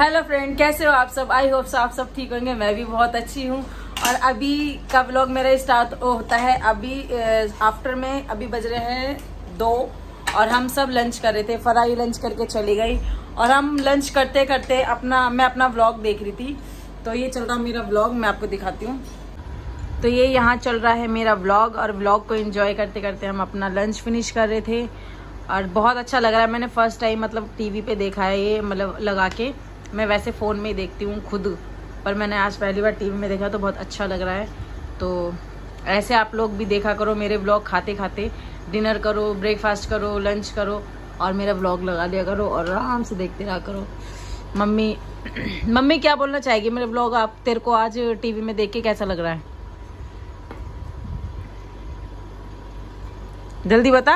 Hello friend, कैसे हो आप सब। आई होप आप सब ठीक होंगे। मैं भी बहुत अच्छी हूँ। और अभी का व्लॉग मेरा स्टार्ट होता है अभी आफ्टर में। अभी बज रहे हैं 2 और हम सब लंच कर रहे थे। फराई लंच करके चली गई और हम लंच करते करते मैं अपना व्लॉग देख रही थी। तो ये चल रहा मेरा व्लॉग, मैं आपको दिखाती हूँ। तो ये यहाँ चल रहा है मेरा व्लॉग और व्लॉग को एंजॉय करते करते हम अपना लंच फिनिश कर रहे थे और बहुत अच्छा लग रहा है। मैंने फर्स्ट टाइम मतलब टीवी पे देखा है ये, मतलब लगा के। मैं वैसे फ़ोन में ही देखती हूँ खुद, पर मैंने आज पहली बार टीवी में देखा तो बहुत अच्छा लग रहा है। तो ऐसे आप लोग भी देखा करो मेरे व्लॉग, खाते खाते डिनर करो, ब्रेकफास्ट करो, लंच करो और मेरा व्लॉग लगा लिया करो और आराम से देखते रहा करो। मम्मी क्या बोलना चाहेगी मेरे व्लॉग आप तेरे को आज टीवी में देख के कैसा लग रहा है? जल्दी बता।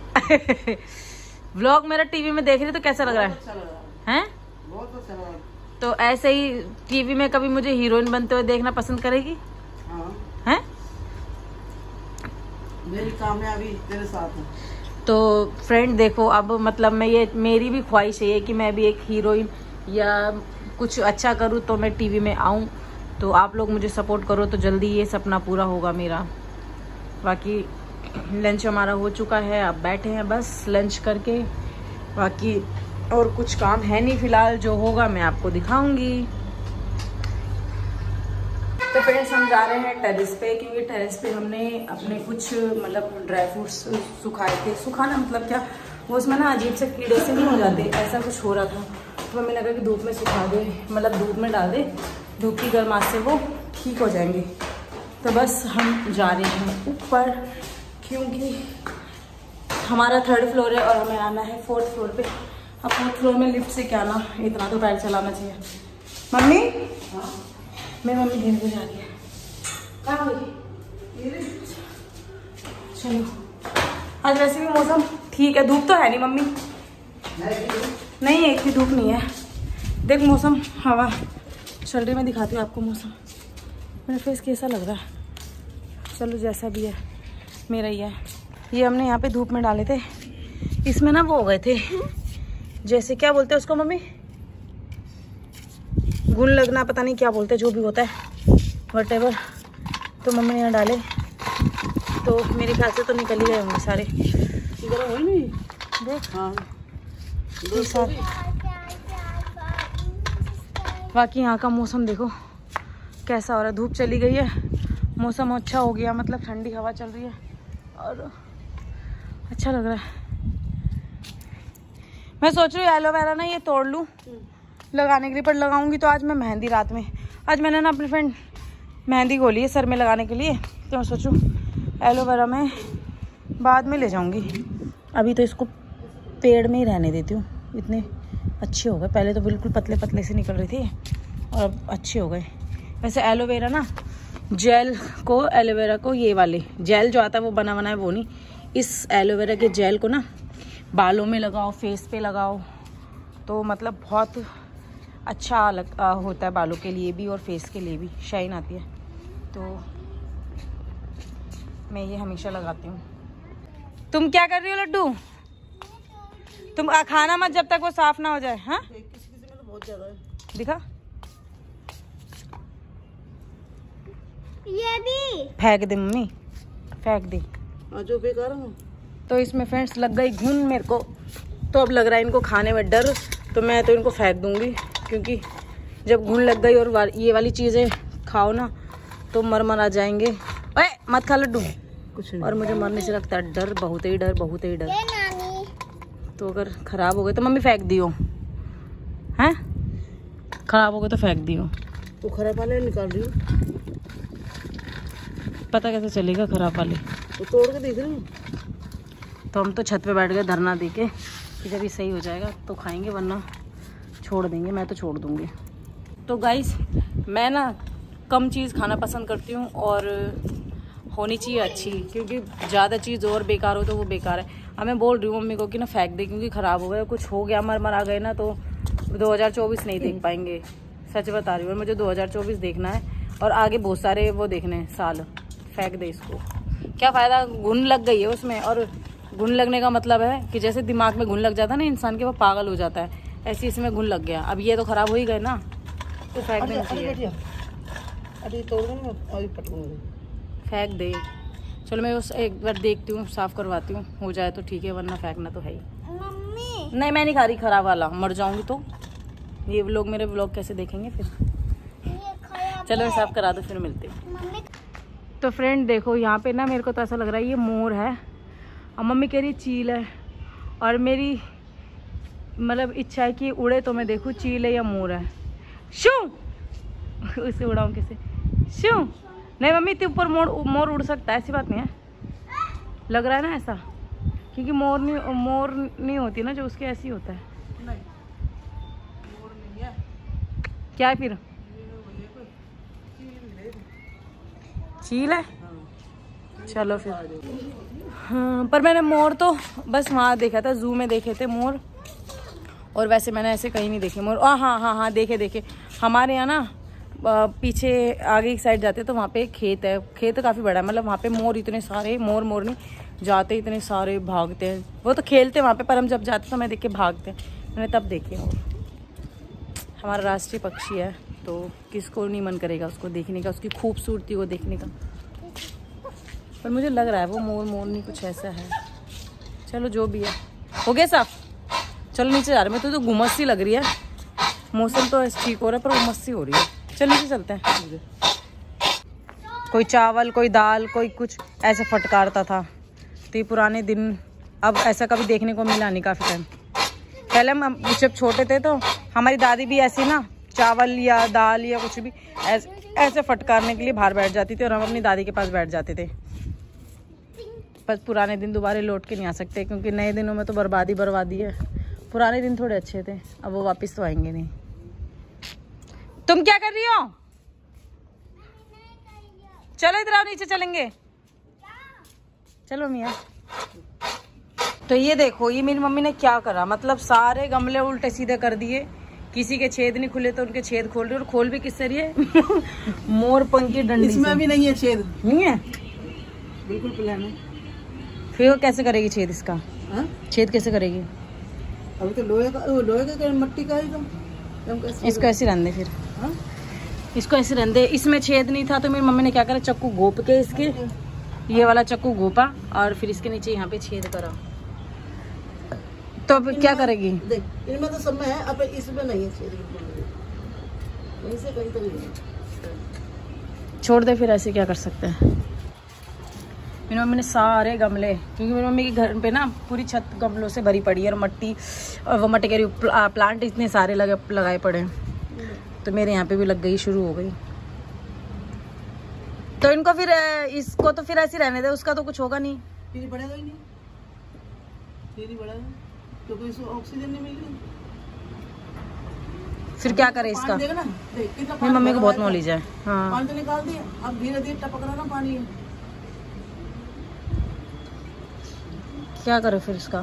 व्लॉग मेरा टीवी में देख रही तो कैसा लग रहा है? अच्छा लग रहा है? बहुत अच्छा लग रहा है। तो ऐसे ही टीवी में कभी मुझे हीरोइन बनते हुए देखना पसंद करेगी? हाँ। हैं? मेरी कामयाबी तेरे साथ है। तो फ्रेंड देखो, अब मतलब मेरी भी ख्वाहिश है कि मैं भी एक हीरोइन या कुछ अच्छा करूँ तो मैं टीवी में आऊँ। तो आप लोग मुझे सपोर्ट करो तो जल्दी ये सपना पूरा होगा मेरा। बाकी लंच हमारा हो चुका है, अब बैठे हैं बस लंच करके। बाकी और कुछ काम है नहीं फिलहाल, जो होगा मैं आपको दिखाऊंगी। तो फ्रेंड्स हम जा रहे हैं टेरेस पे, क्योंकि टेरेस पे हमने अपने कुछ मतलब ड्राई फ्रूट्स सुखाए थे। सुखाना मतलब क्या, वो उसमें ना अजीब से कीड़े से नहीं हो जाते, ऐसा कुछ हो रहा था। तो हमें लगा कि धूप में सुखा दे, मतलब धूप में डाल दे, धूप की गर्माश से वो ठीक हो जाएंगे। तो बस हम जा रहे हैं ऊपर, क्योंकि हमारा 3rd फ्लोर है और हमें आना है 4th फ्लोर पे। अब 4th फ्लोर में लिफ्ट से क्या ना, इतना तो पैर चलाना चाहिए। मम्मी? हाँ। मेरी मम्मी धीरे धीरे जा रही है। कहाँ गई? चलो, आज वैसे भी मौसम ठीक है, धूप तो है नहीं मम्मी। नहीं, एक भी धूप नहीं है। देख मौसम, हवा चल रही। मैं दिखाती हूँ आपको मौसम। मेरा फेस कैसा लग रहा है? चलो जैसा भी है मेरा ही है। ये हमने यहाँ पे धूप में डाले थे, इसमें ना वो हो गए थे, जैसे क्या बोलते हैं उसको मम्मी, घुन लगना, पता नहीं क्या बोलते हैं, जो भी होता है व्हाटएवर। तो मम्मी ने यहाँ डाले तो मेरे ख्याल से तो निकल ही गए होंगे सारे। देख हाँ सारे। बाकी यहाँ का मौसम देखो कैसा हो रहा है। धूप चली गई है, मौसम अच्छा हो गया, मतलब ठंडी हवा चल रही है और अच्छा लग रहा है। मैं सोच रही हूँ एलोवेरा ना ये तोड़ लूँ लगाने के लिए, पर लगाऊंगी तो आज मैं मेहंदी रात में। आज मैंने ना अपनी फ्रेंड मेहंदी खोली है सर में लगाने के लिए, तो मैं सोचूं एलोवेरा में बाद में ले जाऊंगी। अभी तो इसको पेड़ में ही रहने देती हूँ। इतने अच्छे हो गए, पहले तो बिल्कुल पतले पतले से निकल रही थी और अब अच्छे हो गए। वैसे एलोवेरा ना जेल को, एलोवेरा को ये वाले जेल जो आता है वो बना बनाया वो नहीं, इस एलोवेरा के जेल को ना बालों में लगाओ, फेस पे लगाओ, तो मतलब बहुत अच्छा होता है बालों के लिए भी और फेस के लिए भी, शाइन आती है। तो मैं ये हमेशा लगाती हूँ। तुम क्या कर रही हो लड्डू? तुम खाना मत जब तक वो साफ ना हो जाए। हाँ बहुत ज्यादा है, दिखा। ये भी फेंक दे मम्मी, फेंक दे जो बेकार है। तो इसमें फ्रेंड्स लग गई घुन मेरे को, तो अब लग रहा है इनको खाने में डर, तो मैं तो इनको फेंक दूंगी, क्योंकि जब घुन लग गई और ये वाली चीज़ें खाओ ना तो मर आ जाएंगे। ओए मत खा लड्डू कुछ नहीं। और मुझे मरने से लगता है डर, बहुत ही डर, बहुत ही डर। तो अगर ख़राब हो गए तो मम्मी फेंक दियो, हैं? ख़राब हो गए तो फेंक दियो। तो खराब वाले निकाल रही हूँ, पता कैसे चलेगा खराब वाले? तो तोड़ के देख रही हूँ। तो हम तो छत पे बैठ गए धरना दे के कि जब ये सही हो जाएगा तो खाएंगे, वरना छोड़ देंगे। मैं तो छोड़ दूँगी। तो गाइस मैं ना कम चीज़ खाना पसंद करती हूँ और होनी चाहिए अच्छी, क्योंकि ज़्यादा चीज़ और बेकार हो तो वो बेकार है। अब मैं बोल रही हूँ मम्मी को कि ना फेंक दे, क्योंकि ख़राब हो गया, कुछ हो गया, मर आ गए ना तो 2024 नहीं देख पाएंगे। सच बता रही हूँ, मुझे 2024 देखना है और आगे बहुत सारे वो देखने हैं साल। फेंक दे इसको, क्या फ़ायदा? घुन लग गई है उसमें, और घुन लगने का मतलब है कि जैसे दिमाग में घुन लग जाता है ना इंसान के, वो पागल हो जाता है। ऐसे इसमें घुन लग गया। अब ये तो खराब हो ही गए ना, तो फेंक देना चाहिए। फेंक दे। चलो मैं उस एक बार देखती हूँ, साफ करवाती हूँ, हो जाए तो ठीक है, वरना फेंकना तो है ही। मम्मी नहीं, मैं नहीं खा रही खराब वाला, मर जाऊंगी तो ये लोग मेरे व्लॉग कैसे देखेंगे फिर। चलो मैं साफ करा दो, फिर मिलते हैं। तो फ्रेंड देखो यहाँ पे ना मेरे को तो ऐसा लग रहा है ये मोर है, और मम्मी कह रही चील है, और मेरी मतलब इच्छा है कि उड़े तो मैं देखूँ चील है या मोर है। शू उसे उड़ाऊँ कैसे? शू नहीं मम्मी, इतने ऊपर मोर उड़ सकता है, ऐसी बात नहीं है, लग रहा है ना ऐसा, क्योंकि मोर नहीं होती ना जो उसके, ऐसी होता है। नहीं मोर नहीं है, क्या है फिर? चील है। चलो फिर। हाँ, पर मैंने मोर तो बस वहाँ देखा था, जू में देखे थे मोर, और वैसे मैंने ऐसे कहीं नहीं देखे मोर। हाँ देखे हमारे यहाँ ना पीछे आगे एक साइड जाते तो वहाँ पे एक खेत है, खेत काफ़ी बड़ा है, मतलब वहाँ पे मोर इतने सारे, मोर नहीं जाते, इतने सारे भागते हैं, वो तो खेलते हैं वहाँ पे, पर हम जब जाते तो मैं देख के भागते हैं, मैंने तब देखे। और हमारा राष्ट्रीय पक्षी है, तो किसको नहीं मन करेगा उसको देखने का, उसकी खूबसूरती को देखने का। पर मुझे लग रहा है वो मोर नहीं, कुछ ऐसा है। चलो जो भी है, हो गया साफ। चलो नीचे जा रहे हैं, मैं तो गुमस सी लग रही है, मौसम तो ठीक हो रहा है पर गुमस सी हो रही है। चलो नीचे चलते हैं। कोई चावल, कोई दाल, कोई कुछ ऐसे फटकारता था, तो ये पुराने दिन अब ऐसा कभी देखने को मिला नहीं काफ़ी टाइम पहले। हम जब छोटे थे तो हमारी दादी भी ऐसी ना चावल या दाल या कुछ भी ऐसे फटकारने के लिए बाहर बैठ जाती थी, और हम अपनी दादी के पास बैठ जाते थे। बस पुराने दिन दोबारा लौट के नहीं आ सकते, क्योंकि नए दिनों में तो बर्बादी है। पुराने दिन थोड़े अच्छे थे, अब वो वापस तो आएंगे नहीं। तुम क्या कर रही हो? चलो इधर आओ, नीचे चलेंगे। चलो मियाँ। तो ये देखो, ये मेरी मम्मी ने क्या करा, मतलब सारे गमले उल्टे सीधे कर दिए, किसी के छेद नहीं खुले तो उनके छेद खोल रहे, और खोल भी किस तरीके मोर पंख की डंडी। इसमें भी नहीं है छेद, नहीं है, बिल्कुल प्लान है। फिर वो कैसे करेगी छेद इसका? हा? छेद कैसे करेगी? अभी तो लोहे का मट्टी का ही तो इसको ऐसे रहने फिर। हा? इसको ऐसे रहने, इसमें छेद नहीं था तो मेरी मम्मी ने क्या करा, चक्कू घोप के इसके, ये वाला चक्कू घोपा, और फिर इसके नीचे यहाँ पे छेद करा। तो अब क्या करेगी? देख इनमें तो सब में है, अब इसमें नहीं है छेद, कहीं से कहीं तो नहीं है। छोड़ दे फिर, ऐसे क्या कर सकते हैं। मेरी मम्मी ने सारे गमले, क्योंकि मेरी मम्मी के घर पे ना पूरी छत गमलों से भरी पड़ी है, और मट्टी, और वो मट्टी कह रही प्लांट इतने सारे लगाए पड़े हैं, तो मेरे यहाँ पे भी लग गई, शुरू हो गई। तो इनको फिर इसको तो फिर ऐसे रहने दे, उसका तो कुछ होगा नहीं, फिर बढ़ेगा ही नहीं, फिर बढ़ेगा क्योंकि इसको ऑक्सीजन नहीं मिल रही। फिर क्या करे इसका? मेरी मम्मी को बहुत नॉलेज है। हाँ पानी तो निकाल दिया, अब धीरे धीरे टपक रहा ना पानी, क्या करे फिर इसका?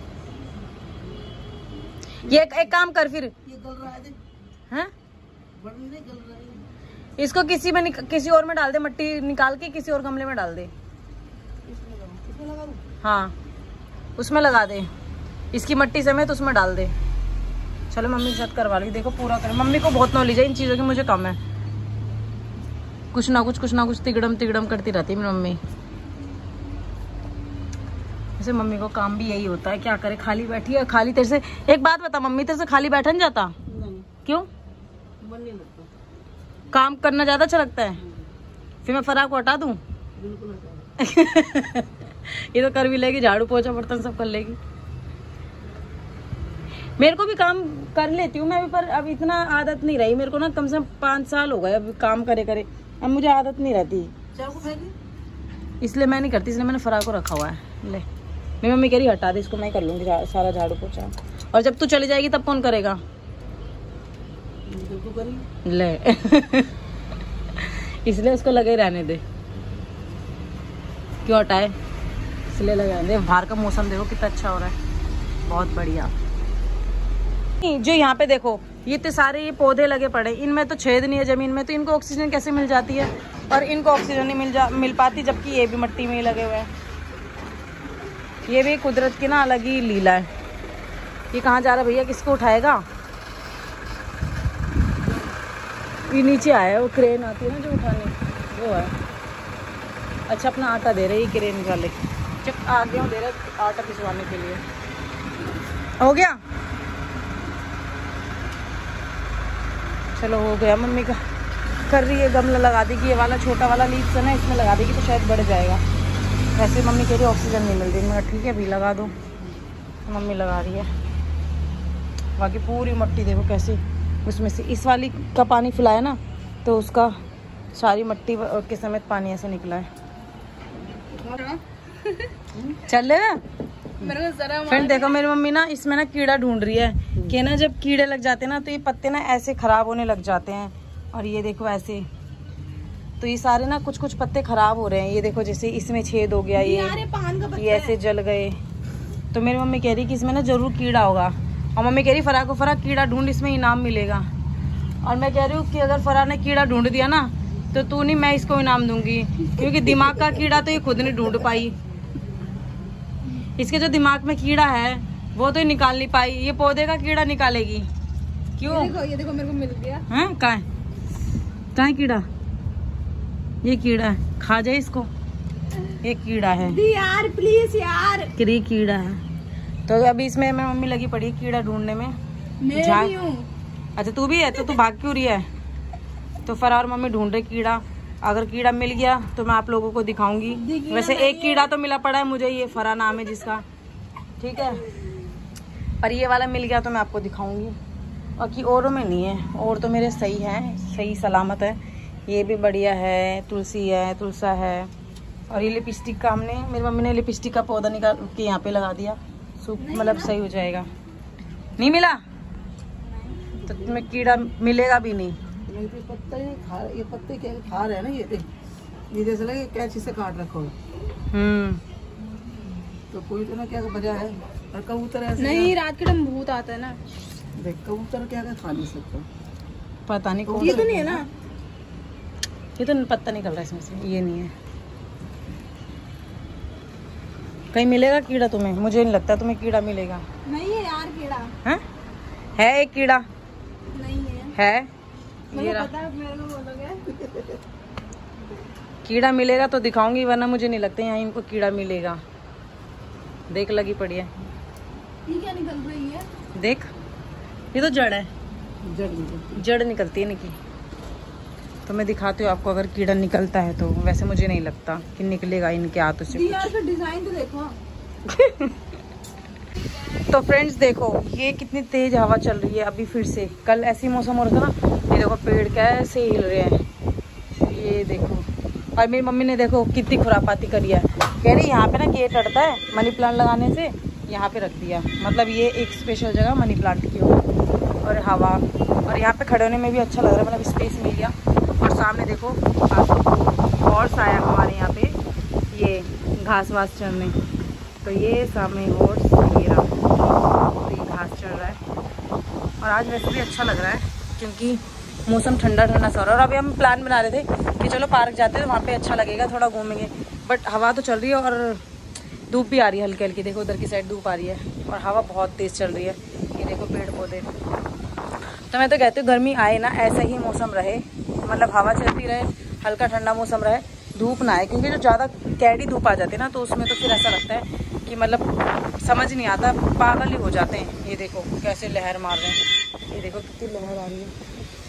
ये एक काम कर फिर, ये गल रहा है, हैं? गल रहा है। इसको किसी और में डाल दे, मट्टी निकाल के किसी और गमले में डाल दे। इसमें लगा दूं? हाँ उसमें लगा दे, इसकी मट्टी समेत उसमें डाल दे। चलो मम्मी के साथ करवा ली, देखो पूरा कर। मम्मी को बहुत नॉलेज है इन चीज़ों की, मुझे कम है। कुछ ना कुछ तिगड़म करती रहती है मेरी मम्मी। वैसे मम्मी को काम भी यही होता है, क्या करे, खाली बैठी है। खाली तेरे से एक बात बता, मम्मी तेरे से खाली बैठा नहीं जाता? नहीं। क्यों? मन नहीं लगता, काम करना ज्यादा अच्छा लगता है। फिर मैं फराक को हटा दूं? बिल्कुल ये तो कर भी लेगी, झाड़ू पोछा बर्तन सब कर लेगी। मेरे को भी काम कर लेती हूँ मैं भी, पर अब इतना आदत नहीं रही मेरे को ना, कम से कम 5 साल हो गए अब काम करे, अब मुझे आदत नहीं रहती, इसलिए मैं नहीं करती, इसलिए मैंने फराक को रखा हुआ है। ले मेरी मम्मी कह रही हटा दे इसको, मैं कर लूँगी सारा झाड़ू पोछा, और जब तू चली जाएगी तब कौन करेगा? ले इसलिए उसको लगे रहने दे, क्यों हटाए, इसलिए लगे रहने दे। बाहर का मौसम देखो कितना अच्छा हो रहा है, बहुत बढ़िया। जो यहाँ पे देखो ये इतने सारे ये पौधे लगे पड़े, इनमें तो छेद नहीं है जमीन में, तो इनको ऑक्सीजन कैसे मिल जाती है? और इनको ऑक्सीजन नहीं मिल पाती, जबकि ये भी मिट्टी में ही लगे हुए हैं। ये भी कुदरत की ना अलग ही लीला है। ये कहाँ जा रहा है भैया, किसको उठाएगा? ये नीचे आया है, वो क्रेन आती है ना जो उठाने, वो है। अच्छा अपना आटा दे रहे हैं क्रेन वाले, चक आगे दे रहे आटा पिसवाने के लिए। हो गया, चलो हो गया। मम्मी का कर रही है, गमला लगा देगी, ये वाला छोटा वाला लीफ है ना, इसमें लगा देगी तो शायद बढ़ जाएगा। वैसे मम्मी कह रही ऑक्सीजन नहीं मिल रही, मैं ठीक है अभी लगा दो। मम्मी लगा रही है। बाकी पूरी मट्टी देखो कैसे उसमें से इस वाली का पानी फैलाया ना, तो उसका सारी मट्टी के समेत पानी ऐसे निकला है। चल फ्रेंड देखो मेरी मम्मी ना इसमें ना कीड़ा ढूंढ रही है कि ना जब कीड़े लग जाते हैं ना तो ये पत्ते ना ऐसे खराब होने लग जाते हैं। और ये देखो ऐसे, तो ये सारे ना कुछ कुछ पत्ते खराब हो रहे हैं। ये देखो जैसे इसमें छेद हो गया, ये ऐसे जल गए। तो मेरी मम्मी कह रही कि इसमें ना जरूर कीड़ा होगा। और मम्मी कह रही फरा को फरा कीड़ा ढूंढ, इसमें इनाम मिलेगा। और मैं कह रही हूँ कि अगर फरा ने कीड़ा ढूंढ दिया ना तो तू नहीं, मैं इसको इनाम दूंगी, क्योंकि दिमाग का कीड़ा तो ये खुद नहीं ढूंढ पाई। इसके जो दिमाग में कीड़ा है वो तो निकाल नहीं पाई, ये पौधे का कीड़ा निकालेगी। क्यों? ये देखो मेरे को मिल गया। हैं कहाँ कीड़ा? ये कीड़ा है, खा जाए इसको। ये कीड़ा है यार, प्लीज यार, कीड़ा है। तो अभी इसमें मैं मम्मी लगी पड़ी है कीड़ा ढूंढने में। मैं भी हूँ। अच्छा तू भी है, तो तू भाग क्यों रही है? तो फरार मम्मी ढूंढ रही कीड़ा। अगर कीड़ा मिल गया तो मैं आप लोगों को दिखाऊंगी। वैसे एक कीड़ा तो मिला पड़ा है मुझे, ये फरा नाम है जिसका, ठीक है। पर ये वाला मिल गया तो मैं आपको दिखाऊंगी। बाकी औरों में नहीं है, और तो मेरे सही है, सही सलामत है। ये भी बढ़िया है, तुलसी है, तुलसा है। और ये लिपस्टिक का हमने, मेरी मम्मी ने लिपस्टिक का पौधा निकाल के यहाँ पे लगा दिया, मतलब सही हो जाएगा। नहीं मिला तो तुम्हें कीड़ा मिलेगा भी नहीं। पत्ते खा, ये पत्ते क्या खा रहे हैं ना, ये जैसे लगे क्या चीज से काट रखो। तो कोई तो ना क्या वजह है। और कबूतर ऐसे नहीं, रात के टाइम भूत आता है ना, देख कबूतर क्या खा नहीं सकता, पता नहीं कौन। ये तो नहीं है ना, ये तो पत्ता निकल रहा है इसमें से, ये नहीं है। कहीं मिलेगा कीड़ा तुम्हें? मुझे नहीं लगता तुम्हें कीड़ा मिलेगा। नहीं है यार कीड़ा। है एक कीड़ा नहीं है। ये पता है, मेरे को बोलोगे कीड़ा मिलेगा तो दिखाऊंगी, वरना मुझे नहीं लगता यहाँ इनको कीड़ा मिलेगा। देख लगी पड़ी है, ये क्या निकल रही है? देख ये तो जड़ है, जड़ निकलती है इनकी। तो मैं दिखाती हूँ आपको अगर कीड़ा निकलता है तो। वैसे मुझे नहीं लगता कि निकलेगा इनके हाथों से यार, डिजाइन तो देखो। तो फ्रेंड्स देखो ये कितनी तेज हवा चल रही है अभी फिर से। कल ऐसी मौसम हो रहा था ना, ये देखो पेड़ कैसे हिल रहे हैं, ये देखो। और मेरी मम्मी ने देखो कितनी खुरापाती करी है, कह रही यहाँ पे ना गेट अड़ता है मनी प्लांट लगाने से, यहाँ पे रख दिया। मतलब ये एक स्पेशल जगह मनी प्लांट की हो। और हवा, और यहाँ पे खड़े होने में भी अच्छा लग रहा है, मतलब स्पेस मिल गया। और सामने देखो हॉर्स आया हमारे यहाँ पे, ये घास वास चरने। तो ये सामने हॉर्स, ये रहा, तो ये घास चल रहा है। और आज वैसे भी अच्छा लग रहा है क्योंकि मौसम ठंडा ठंडा सा हो रहा है। और अभी हम प्लान बना रहे थे कि चलो पार्क जाते हैं तो वहाँ पे अच्छा लगेगा, थोड़ा घूमेंगे। बट हवा तो चल रही है और धूप भी आ रही है हल्की हल्की। देखो उधर की साइड धूप आ रही है और हवा बहुत तेज़ चल रही है। ये देखो पेड़ पौधे। तो मैं तो कहती हूँ गर्मी आए ना ऐसा ही मौसम रहे, मतलब हवा चलती रहे, हल्का ठंडा मौसम रहे, धूप ना आए। क्योंकि जो ज़्यादा कैडी धूप आ जाती है ना तो उसमें तो फिर ऐसा लगता है कि मतलब समझ नहीं आता, पागल ही हो जाते हैं। ये देखो कैसे लहर मार रहे हैं, ये देखो कितनी लहर आ रही है।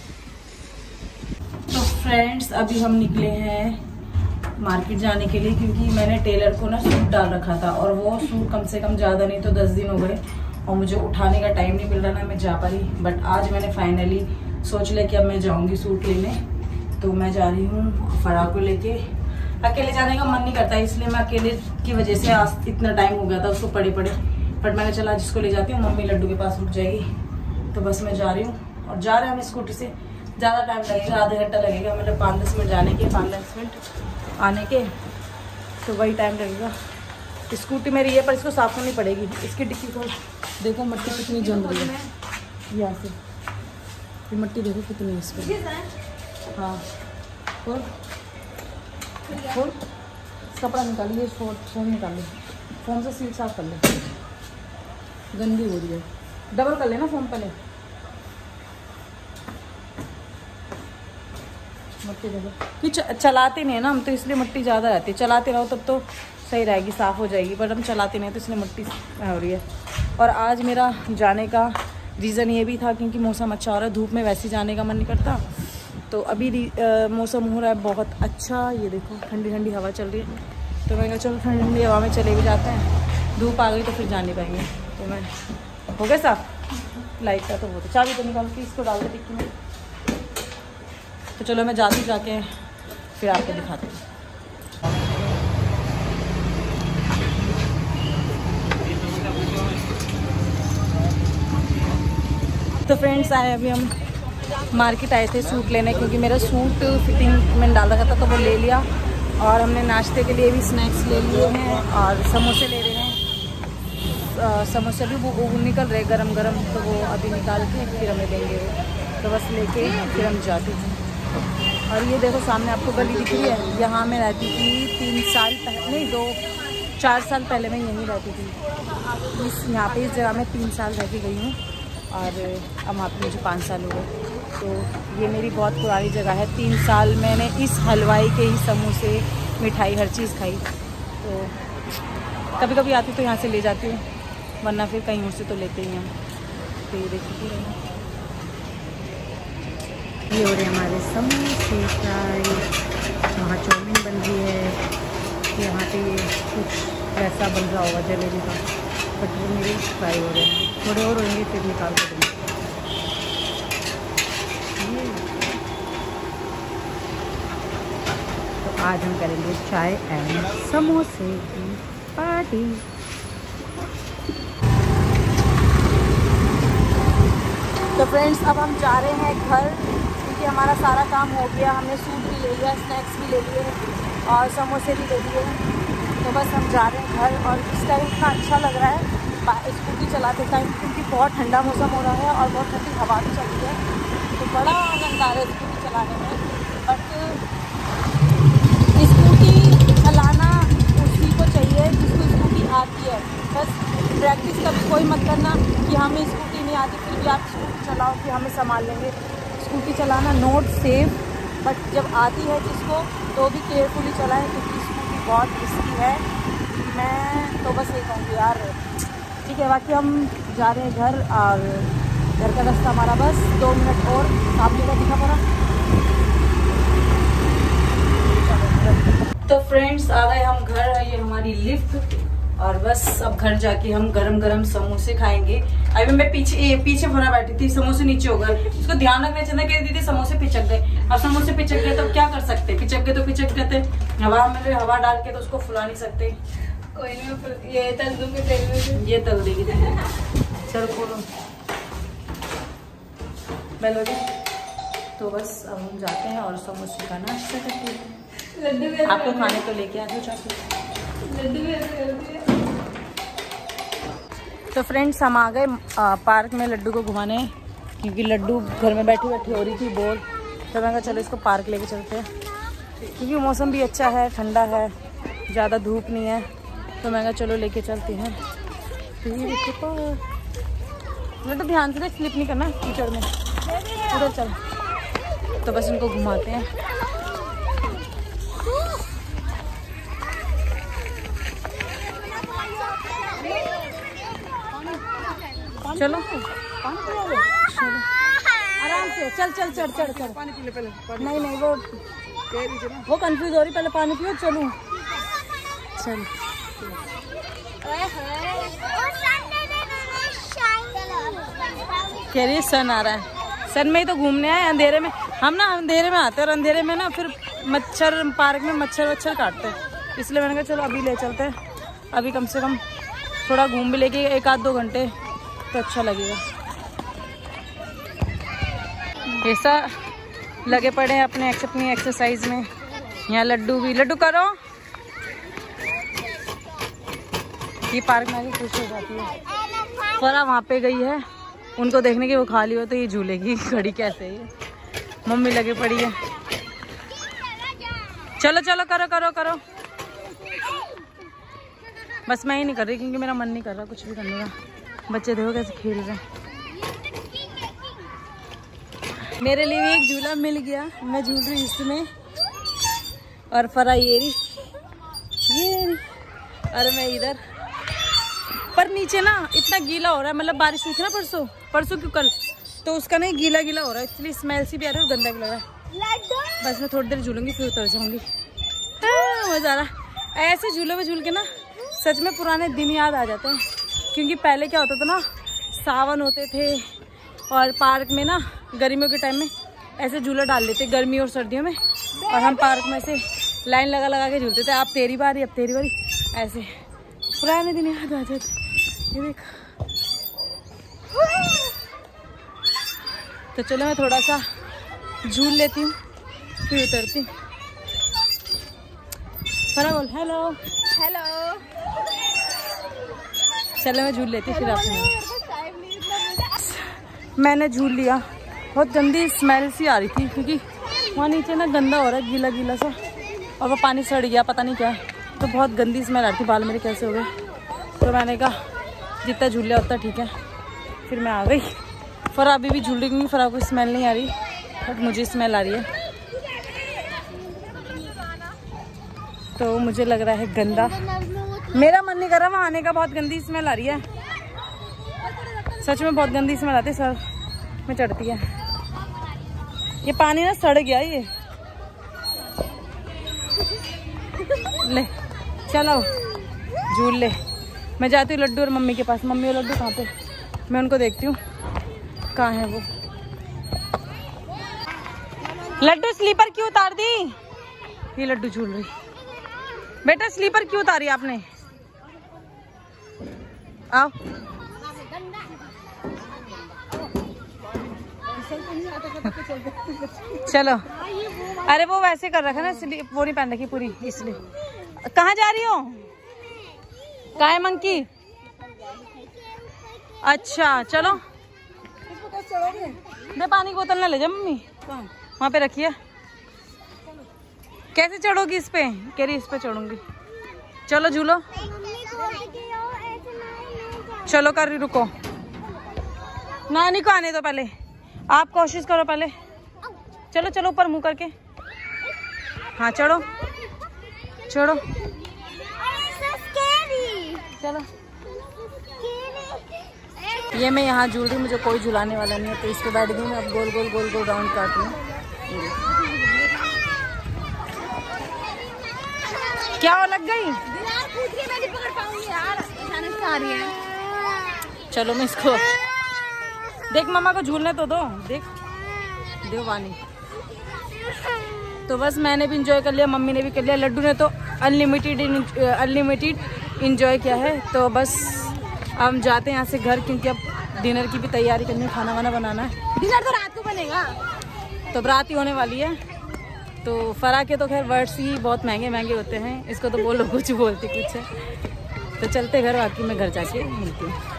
तो फ्रेंड्स अभी हम निकले हैं मार्केट जाने के लिए, क्योंकि मैंने टेलर को ना सूट डाल रखा था और वो सूट कम से कम ज़्यादा नहीं तो 10 दिन हो गए और मुझे उठाने का टाइम नहीं मिल रहा ना, मैं जा पा रही। बट आज मैंने फाइनली सोच लिया कि अब मैं जाऊंगी सूट लेने। तो मैं जा रही हूँ फरा को लेके। अकेले जाने का मन नहीं करता, इसलिए मैं अकेले की वजह से आज इतना टाइम हो गया था उसको पड़े पड़े। बट मैंने चला जिसको ले जाती हूँ, मम्मी लड्डू के पास रुक जाएगी। तो बस मैं जा रही हूँ और जा रहे हैं हम स्कूटी से। ज़्यादा टाइम लगेगा, आधा घंटा लगेगा, मतलब 5-10 मिनट जाने के, 5-10 मिनट आने के, तो वही टाइम लगेगा। स्कूटी मेरी है पर इसको साफ करनी पड़ेगी। इसकी डिक्की को देखो मट्टी कितनी जम रही है, यहाँ से ये मट्टी देखो कितनी है इसमें। हाँ और कपड़ा निकालिए, फोन निकालिए, फोन से सीट साफ कर ले, गंदी हो रही है। डबल कर लेना फोन पहले। मट्टी कि चलाते नहीं है ना हम, तो इसलिए मट्टी ज़्यादा रहती है। चलाते रहो तब तो सही रहेगी, साफ़ हो जाएगी, बट हम चलाते नहीं तो इसलिए मट्टी हो रही है। और आज मेरा जाने का रीज़न ये भी था क्योंकि मौसम अच्छा हो रहा है, धूप में वैसे जाने का मन नहीं करता। तो अभी मौसम हो रहा है बहुत अच्छा, ये देखो ठंडी ठंडी हवा चल रही है। तो मैं कहा चलो ठंडी ठंडी हवा में चले भी जाते हैं, धूप आ गई तो फिर जा नहीं पाएंगे। तो मैं हो गया साफ लाइट का, तो वो तो चाबी तो निकाल के इसको डाल दे टिक्की में। तो चलो मैं जाती जाके फिर आपको दिखाती हूँ। तो फ्रेंड्स आए अभी हम मार्केट आए थे सूट लेने, क्योंकि मेरा सूट फिटिंग मैंने डाल रखा था तो वो ले लिया। और हमने नाश्ते के लिए भी स्नैक्स ले लिए हैं और समोसे ले रहे हैं। समोसे भी वो निकल रहे गरम गरम, तो वो अभी निकाल के फिर हमें देंगे। तो बस लेके फिर हम जाते हैं। और ये देखो सामने आपको गली दिख रही है, यहाँ मैं रहती थी 3 साल पहले, नहीं 4 साल पहले मैं यहीं रहती थी। यहाँ पे इस जगह में 3 साल रह के गई हूँ और अब वहाँ पे मुझे 5 साल हो गए। तो ये मेरी बहुत पुरानी जगह है। 3 साल मैंने इस हलवाई के ही समोसे, मिठाई, हर चीज़ खाई। तो कभी कभी आती तो यहाँ से ले जाती हूँ, वरना फिर कहीं और से तो लेते ही हैं। तो ये देखिए ये हो रहे हमारे समोसे फ्राई, वहाँ चाउमीन बन रही है, यहाँ पे कुछ वैसा बन रहा होगा जलेबी का, बट वो मेरे फ्राई हो रहे हैं। थोड़े और होंगे फिर निकाल कर देंगे। तो आज हम करेंगे चाय एंड समोसे की पार्टी। तो फ्रेंड्स अब हम जा रहे हैं घर, क्योंकि हमारा सारा काम हो गया। हमने सूट भी ले लिया, स्नैक्स भी ले लिए और समोसे भी ले लिए। तो बस हम जा रहे हैं घर। और इस टाइम इतना अच्छा लग रहा है स्कूटी चलाते टाइम, क्योंकि बहुत ठंडा मौसम हो रहा है और बहुत ठंडी हवा भी चल रही है। तो बड़ा आनंद आ रहा है स्कूटी चलाने में। बट स्कूटी चलाना उसी को चाहिए जिसको स्कूटी आती है। बस प्रैक्टिस कभी कोई मत करना कि हमें स्कूटी नहीं आती फिर भी आप स्कूटी चलाओ कि हमें संभाल लेंगे। स्कूटी चलाना नॉट सेफ, बट जब आती है जिसको तो भी केयरफुली चलाएं, क्योंकि स्कूटी बहुत रिस्की है। मैं तो बस यही कहूँगी यार, ठीक है। बाकी हम जा रहे हैं घर और घर का रास्ता हमारा बस 2 मिनट और सामने का दिखा पड़ा। तो फ्रेंड्स आ गए हम घर, ये हमारी लिफ्ट। और बस अब घर जाके हम गरम गरम समोसे खाएंगे। अभी मैं पीछे भरा बैठी थी, समोसे नीचे हो गए। इसको ध्यान रखना चाहिए कि दीदी समोसे पिचक गए। अब समोसे पिचक गए तो क्या कर सकते, पिचक गए तो पिचक गए थे। हवा डाल के तो उसको फुला नहीं सकते। कोई नहीं, ये तल दूंगी तेल में, ये तल देगी। चलो खोलो बेलो जी। तो बस अब हम जाते हैं और समोसे का नाश्ता करते हैं। आपको खाने तो लेके आते हो चाहते। तो फ्रेंड्स हम आ गए पार्क में लड्डू को घुमाने, क्योंकि लड्डू घर में बैठी बैठी हो रही थी बोर। तो मैं कहा चलो इसको पार्क लेके चलते हैं, क्योंकि मौसम भी अच्छा है, ठंडा है, ज़्यादा धूप नहीं है। तो मैं कहा चलो लेके चलते हैं। तो ये देखो लड्डू, ध्यान से स्लिप नहीं करना कीचड़ में, उधर चल। तो बस इनको घुमाते हैं। चलो आराम से चल चल चल चल चल। पानी पी ले पहले। नहीं वो कंफ्यूज हो रही, पहले पानी पियो। चलूं चल। कह रही सन आ रहा है, सन में ही तो घूमने आए। अंधेरे में हम ना अंधेरे में आते हैं और अंधेरे में ना फिर मच्छर, पार्क में मच्छर काटते हैं, इसलिए मैंने कहा चलो अभी ले चलते हैं। अभी कम से कम थोड़ा घूम भी लेके 1-2 घंटे तो अच्छा लगेगा। ऐसा लगे पड़े हैं अपनी एक्सरसाइज में। यहाँ लड्डू करो। ये पार्क में आके खुश हो जाती है। फरा वहाँ पे गई है, उनको देखने की वो खाली हो तो ये झूलेगी। घड़ी कैसे है, मम्मी लगे पड़ी है। चलो चलो करो करो करो। बस मैं ही नहीं कर रही क्योंकि मेरा मन नहीं कर रहा कुछ भी करने का। बच्चे देखो कैसे खेल रहे हैं। मेरे लिए भी एक झूला मिल गया, मैं झूल रही इसमें। और फरा ये रही, और मैं इधर। पर नीचे ना इतना गीला हो रहा है, मतलब बारिश हुई थी ना परसों क्यों कल, तो उसका नहीं गीला गीला हो रहा है, इसलिए स्मेल सी भी आ रही है और गंदा भी लग रहा है। बस मैं थोड़ी देर झूलूंगी फिर उतर जाऊंगी। मजा आ रहा। ऐसे झूलों में झूल के ना सच में पुराने दिन याद आ जाते हैं, क्योंकि पहले क्या होता था ना, सावन होते थे और पार्क में ना गर्मियों के टाइम में ऐसे झूला डाल लेते, गर्मी और सर्दियों में, और हम पार्क में से लाइन लगा लगा के झूलते थे। अब तेरी बारी, अब तेरी बारी, ऐसे पुराने दिन याद आ जाते। ये देख। तो चलो मैं थोड़ा सा झूल लेती हूँ फिर उतरती हूँ। फरा बोल हेलो हेलो। चलो मैं झूल लेती हूँ फिर आपसे। मैंने झूल लिया। बहुत गंदी स्मेल सी आ रही थी, क्योंकि वहाँ नीचे ना गंदा हो रहा है, गीला गीला सा, और वो पानी सड़ गया पता नहीं क्या, तो बहुत गंदी स्मेल आ रही थी। बाल मेरे कैसे हो गए। तो मैंने कहा जितना झूल लिया उतना ठीक है, फिर मैं आ गई। फरा अभी भी झूल रही, फरा को स्मेल नहीं आ रही, बट मुझे स्मेल आ रही है, तो मुझे लग रहा है गंदा। मेरा मन नहीं कर रहा वहाँ आने का, बहुत गंदी स्मेल आ रही है। सच में बहुत गंदी स्मेल आती है, सर में चढ़ती है। ये पानी ना सड़ गया ये। ले चलो झूल ले। मैं जाती हूँ लड्डू और मम्मी के पास। मम्मी और लड्डू कहाँ पे, मैं उनको देखती हूँ कहाँ है वो। लड्डू स्लीपर क्यों उतार दी? ये लड्डू झूल रही। बेटा स्लीपर क्यों उतारी आपने? आओ। चलो। अरे वो वैसे कर रखा ना, इसलिए वो नहीं पहन रखी पूरी, इसलिए। कहाँ जा रही हो? कहाँ है मंकी? अच्छा चलो। दे पानी की बोतल ना ले जा मम्मी, वहाँ पे रखिए। कैसे चढ़ोगी इस पे? कह रही इस पे चढ़ूंगी। चलो झूलो। चलो कर रही, रुको। नानी को आने दो पहले, आप कोशिश करो पहले। चलो चलो ऊपर मुंह करके। हाँ चढ़ो चढ़ो। चलो। ये मैं यहाँ झूल रही, मुझे कोई झुलाने वाला नहीं है, तो इस पे बैठ गई मैं। अब गोल गोल गोल गोल राउंड काट रही हूँ। क्या वो लग गई? मैं नहीं पकड़ पाऊंगी यार, अचानक से आ रही है। चलो मैं इसको देख, मम्मा को झूलने तो दो। देख देवानी। तो बस मैंने भी इंजॉय कर लिया, मम्मी ने भी कर लिया, लड्डू ने तो अनलिमिटेड इंजॉय किया है। तो बस हम जाते हैं यहाँ से घर, क्योंकि अब डिनर की भी तैयारी करनी है, खाना वाना बनाना है। डिनर तो रात को बनेगा, तो रात ही होने वाली है। तो फरा के तो खैर वर्ड्स ही बहुत महंगे महंगे होते हैं, इसको तो बोलो कुछ बोलती कुछ है। तो चलते घर, बाकी मैं घर जाके मिलती हूँ।